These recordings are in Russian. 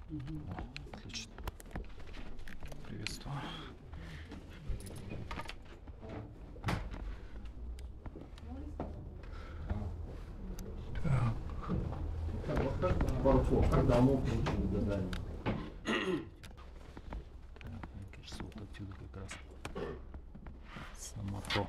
Отлично. Приветствую. Пару слов, как давно получили задание? Мне кажется, вот отсюда как раз само то.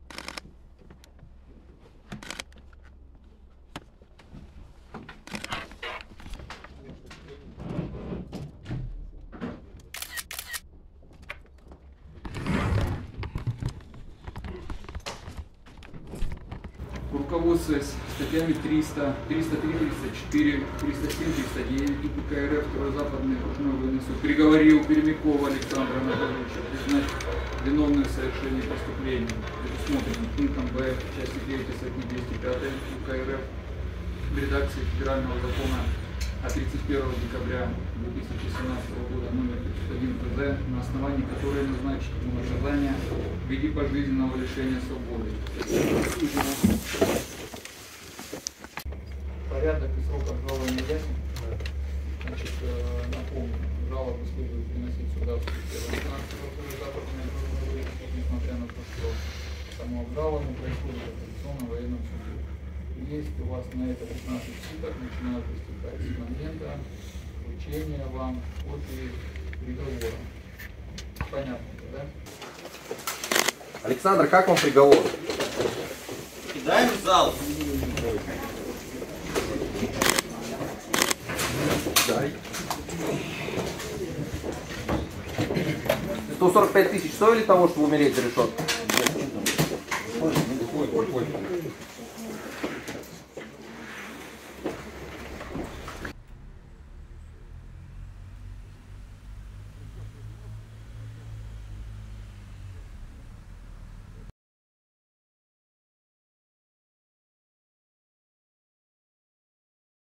Руководствуясь статьями 300, 303, 304, 307, 309 КПК РФ, второй западный окружной военный суд приговорил Пермякова Александра Анатольевича признать виновным в совершении преступления, предусмотренным пунктом Б части 3 статьи 205 КПК РФ в редакции Федерального закона от 31 декабря 2017 года номер 501 ТЗ, на основании которой назначить ему наказание в виде пожизненного лишения свободы. Порядок и срок обжалования ясен. Значит, напомню, жалобы следует приносить сюда в суд 1 западный окружной суд, несмотря на то, что само обжалование происходит в апелляционном военном суде. Есть у вас на это 15 суток, начинают истекать с момента вручения вам копии приговора. Понятно, да? Александр, как вам приговор? Кидаем в зал. Дай. 145 тысяч стоили того, чтобы умереть за решеткой?